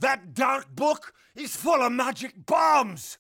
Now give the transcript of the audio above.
That dark book is full of magic bombs!